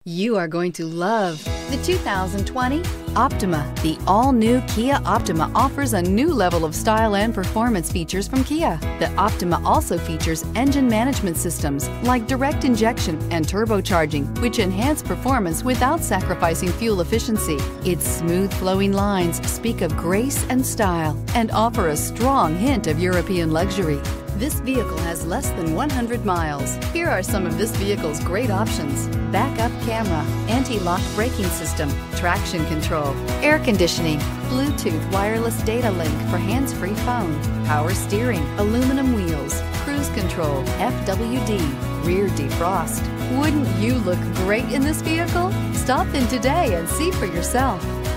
You are going to love the 2020 Optima. The all-new Kia Optima offers a new level of style and performance features from Kia. The Optima also features engine management systems like direct injection and turbocharging, which enhance performance without sacrificing fuel efficiency. Its smooth flowing lines speak of grace and style and offer a strong hint of European luxury. This vehicle has less than 100 miles. Here are some of this vehicle's great options: backup camera, anti-lock braking system, traction control, air conditioning, Bluetooth wireless data link for hands-free phone, power steering, aluminum wheels, cruise control, FWD, rear defrost. Wouldn't you look great in this vehicle? Stop in today and see for yourself.